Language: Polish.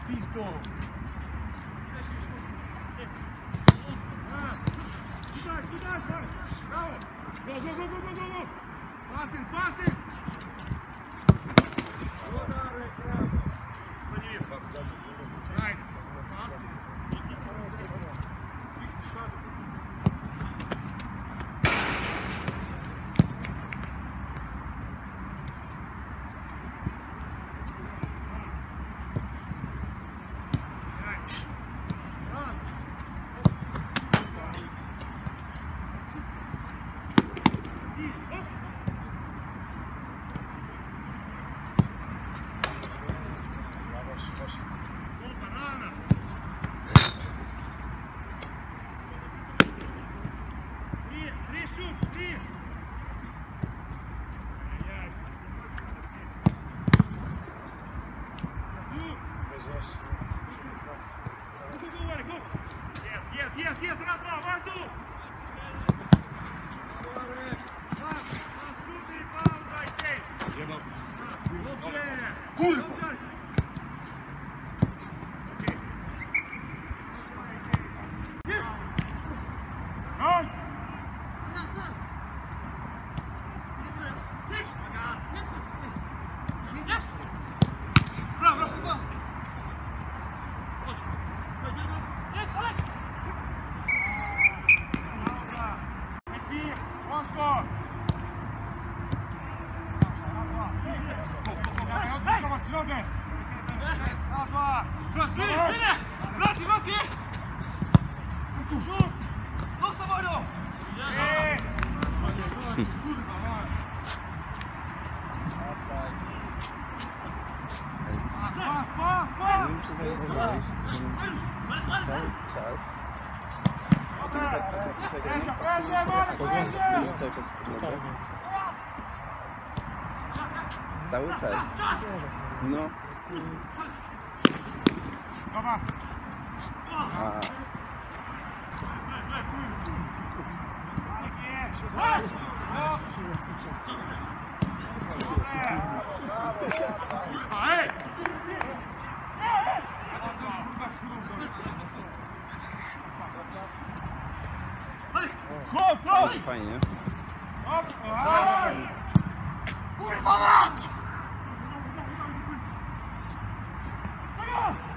pizdo! Bravo! Go, go, go, go, go, go, go! Passing, passing! Right. Passing. Yes, yes, raz, dwa, one, two! Pas, cudy, pauza i cień! Dobrze! Kurwa! Cały czas. No. Zobacz. Fajnie. Kurwa mać!